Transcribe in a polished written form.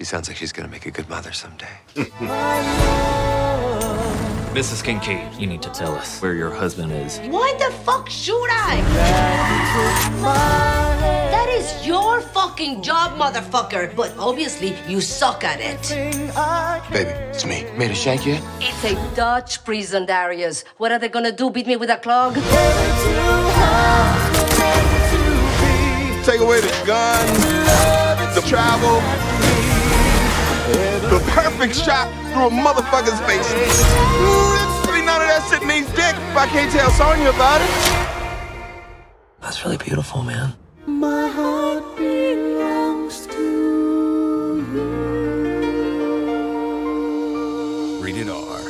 sounds like she's gonna make a good mother someday. Mrs. Kincaid, you need to tell us where your husband is. Why the fuck should I? That is your fucking job, motherfucker. But obviously, you suck at it. Baby, it's me. Made a shank yet? It's a Dutch prison, Darius. What are they gonna do, beat me with a clog? Take away the gun, the travel, the perfect shot through a motherfucker's face. Literally none of that shit means dick if I can't tell Sonya about it. That's really beautiful, man. My heart belongs to you. Rated R.